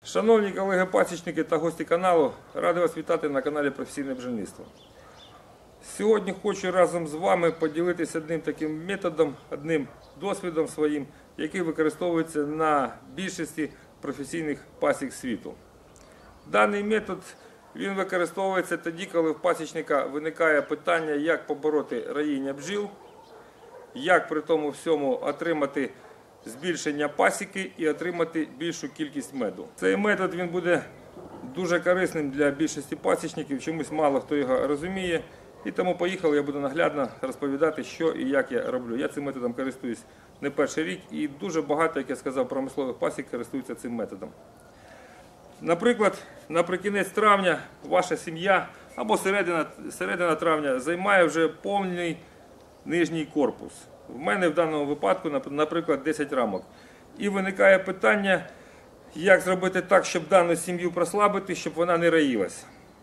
Шановні колеги-пасічники та гості каналу, радий вас вітати на каналі Професійне бджільництво. Сьогодні хочу разом з вами поділитися одним таким методом, одним досвідом своїм, який використовується на більшості професійних пасік світу. Даний метод він використовується тоді, коли в пасічника виникає питання, як побороти роїння бджіл, як при тому всьому отримати збільшення пасіки і отримати більшу кількість меду. Цей метод він буде дуже корисним для більшості пасічників, чомусь мало хто його розуміє. І тому поїхали, я буду наглядно розповідати, що і як я роблю. Я цим методом користуюсь не перший рік і дуже багато, як я сказав, промислових пасік користуються цим методом. Наприклад, наприкінець травня ваша сім'я або середина травня займає вже повний нижній корпус. В мене в даному випадку, наприклад, 10 рамок. І виникає питання, як зробити так, щоб дану сім'ю прослабити, щоб вона не роїлась.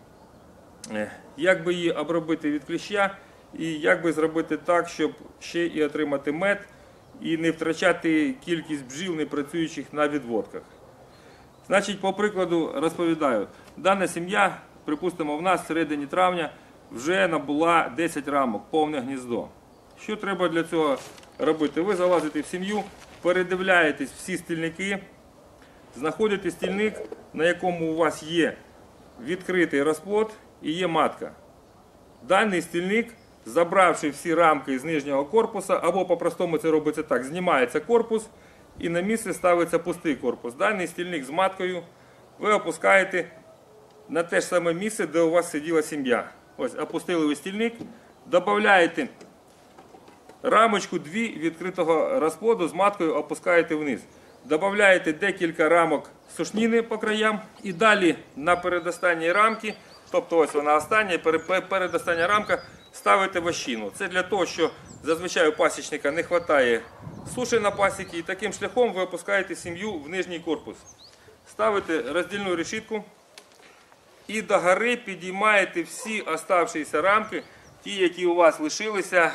Як би її обробити від кліща і як би зробити так, щоб ще і отримати мед і не втрачати кількість бджіл, не працюючих на відводках. Значить, по прикладу розповідаю. Дана сім'я, припустимо, в нас в середині травня вже набула 10 рамок, повне гніздо. Що треба для цього робити? Ви залазите в сім'ю, передивляєтесь всі стільники, знаходите стільник, на якому у вас є відкритий розплод і є матка. Даний стільник, забравши всі рамки з нижнього корпусу, або по-простому це робиться так, знімається корпус і на місце ставиться пустий корпус. Даний стільник з маткою ви опускаєте на те ж саме місце, де у вас сиділа сім'я. Ось, опустили ви стільник, додаєте рамочку 2 відкритого розплоду з маткою опускаєте вниз. Додаєте декілька рамок сушніни по краям і далі на передостанній рамці, тобто ось вона остання, передостання рамка, ставите вощину. Це для того, що зазвичай у пасічника не вистачає суші на пасіки і таким шляхом ви опускаєте сім'ю в нижній корпус. Ставите роздільну решітку і догори підіймаєте всі оставшіся рамки, ті, які у вас лишилися,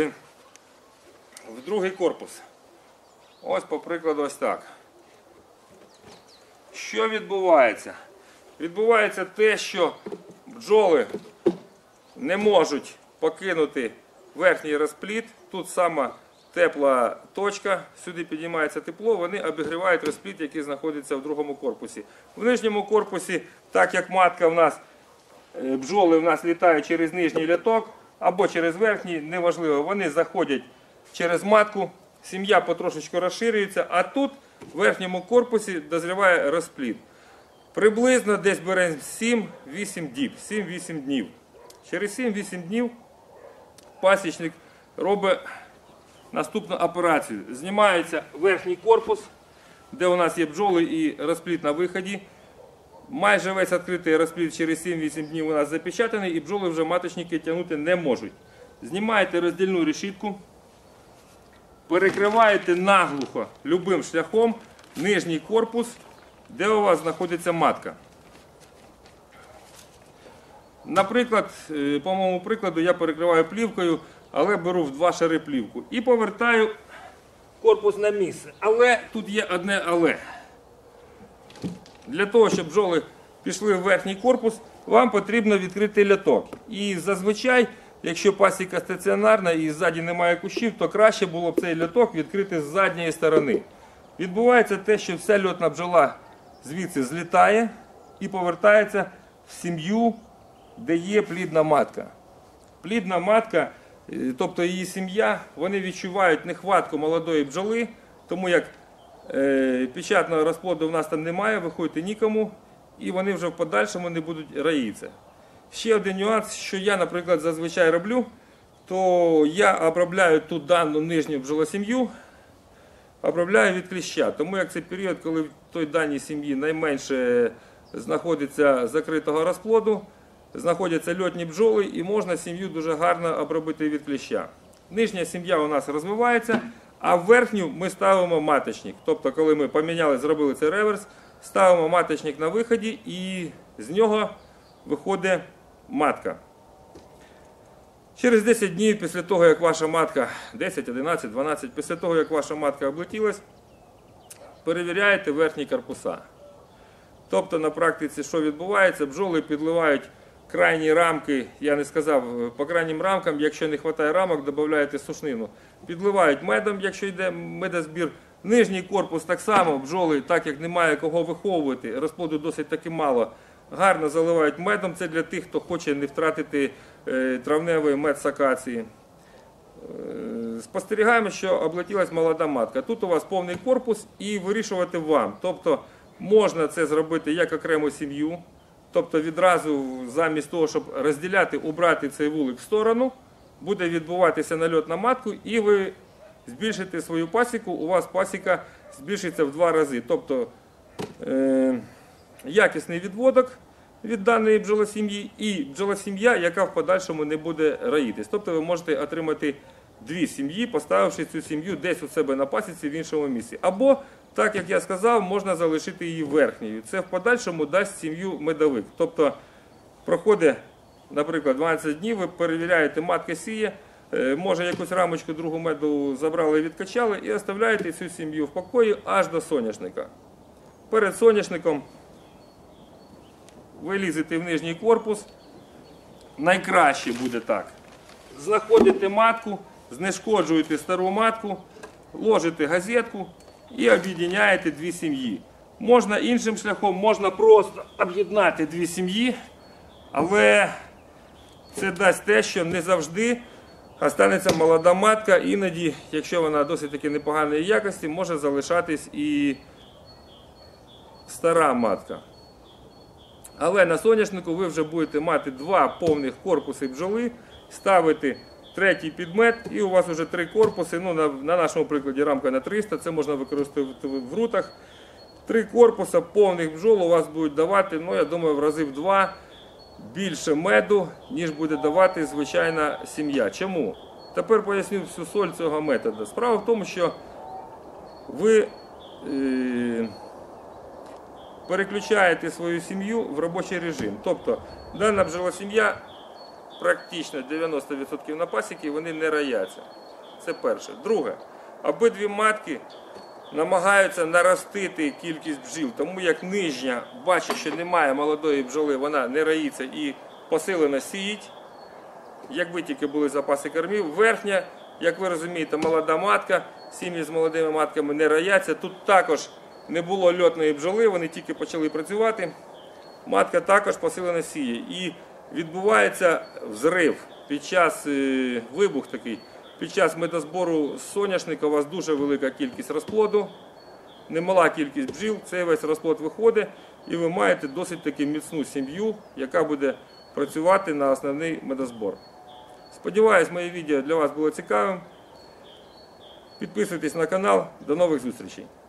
в другий корпус. Ось, по прикладу, ось так. Що відбувається? Відбувається те, що бджоли не можуть покинути верхній розплід. Тут сама тепла точка, сюди підіймається тепло, вони обігрівають розплід, який знаходиться в другому корпусі. В нижньому корпусі, так як матка в нас, бджоли в нас літають через нижній ляток або через верхній, неважливо, вони заходять через матку, сім'я потрошечку розширюється, а тут в верхньому корпусі дозріває розплід. Приблизно десь беремо 7-8 діб, 7-8 днів. Через 7-8 днів пасічник робить наступну операцію. Знімається верхній корпус, де у нас є бджоли і розплід на виході. Майже весь відкритий розплід через 7-8 днів у нас запечатаний і бджоли вже маточники тягнути не можуть. Знімаєте роздільну решітку, перекриваєте наглухо любим шляхом нижній корпус, де у вас знаходиться матка. Наприклад, по моєму прикладу, я перекриваю плівкою, але беру в 2 шари плівку і повертаю корпус на місце. Але тут є одне але. Для того, щоб бджоли пішли в верхній корпус, вам потрібно відкрити ляток. І зазвичай, якщо пасіка стаціонарна і ззаді немає кущів, то краще було б цей льоток відкрити з задньої сторони. Відбувається те, що вся льотна бджола звідси злітає і повертається в сім'ю, де є плідна матка. Плідна матка, тобто її сім'я, вони відчувають нехватку молодої бджоли, тому як печатного розплоду в нас там немає, виходити нікому, і вони вже в подальшому не будуть роїтися. Ще один нюанс, що я, наприклад, зазвичай роблю, то я обробляю ту дану нижню бджолосім'ю, обробляю від кліща. Тому як це період, коли в той даній сім'ї найменше знаходиться закритого розплоду, знаходяться льотні бджоли і можна сім'ю дуже гарно обробити від кліща. Нижня сім'я у нас розвивається, а в верхню ми ставимо маточник. Тобто, коли ми поміняли, зробили цей реверс, ставимо маточник на виході і з нього виходить матка. Через 10 днів після того, як ваша матка, 10, 11, 12, після того, як ваша матка облетілась, перевіряєте верхні корпуса. Тобто на практиці що відбувається? Бджоли підливають крайні рамки, я не сказав, по крайнім рамкам, якщо не вистачає рамок, додаєте сушнину. Підливають медом, якщо йде медозбір. Нижній корпус так само, бджоли, так як немає кого виховувати, розплоду досить таки мало, гарно заливають медом. Це для тих, хто хоче не втратити травневий мед з акації. Спостерігаємо, що облетілась молода матка. Тут у вас повний корпус і вирішувати вам. Тобто можна це зробити як окрему сім'ю. Тобто відразу замість того, щоб розділяти, убрати цей вулик в сторону, буде відбуватися нальот на матку і ви збільшите свою пасіку, у вас пасіка збільшиться в 2 рази. Тобто якісний відводок від даної бджолосім'ї і бджолосім'я, яка в подальшому не буде роїтись. Тобто ви можете отримати 2 сім'ї, поставивши цю сім'ю десь у себе на пасіці в іншому місці. Або, так як я сказав, можна залишити її верхньою. Це в подальшому дасть сім'ю медовик. Тобто проходить, наприклад, 12 днів, ви перевіряєте, матка сіє, може якусь рамочку другу меду забрали і відкачали і оставляєте цю сім'ю в покої аж до соняшника. Перед соняшником ви лізете в нижній корпус, найкраще буде так. Знаходите матку, знешкоджуєте стару матку, ложите газетку і об'єднаєте 2 сім'ї. Можна іншим шляхом, можна просто об'єднати 2 сім'ї, але це дасть те, що не завжди останеться молода матка, іноді, якщо вона досить таки непоганої якості, може залишатись і стара матка. Але на соняшнику ви вже будете мати 2 повних корпуси бджоли, ставити 3-й підмет і у вас вже 3 корпуси, ну, на нашому прикладі рамка на 300, це можна використовувати в рутах. 3 корпуси повних бджол у вас будуть давати, ну, я думаю, в рази в 2 більше меду, ніж буде давати звичайна сім'я. Чому? Тепер поясню всю соль цього методу. Справа в тому, що ви переключаєте свою сім'ю в робочий режим. Тобто дана бджолосім'я практично 90% на пасіки вони не рояться. Це перше. Друге, обидві матки намагаються наростити кількість бджіл, тому як нижня бачить, що немає молодої бджоли, вона не роїться і посилено сіють, якби тільки були запаси кормів. Верхня, як ви розумієте, молода матка, сім'ї з молодими матками не рояться. Тут також не було льотної бджоли, вони тільки почали працювати. Матка також посилено сіє. І відбувається взрив під час, вибух такий, під час медозбору соняшника у вас дуже велика кількість розплоду, немала кількість бджіл, цей весь розплод виходить і ви маєте досить таки міцну сім'ю, яка буде працювати на основний медозбор. Сподіваюсь, моє відео для вас було цікавим. Підписуйтесь на канал. До нових зустрічей!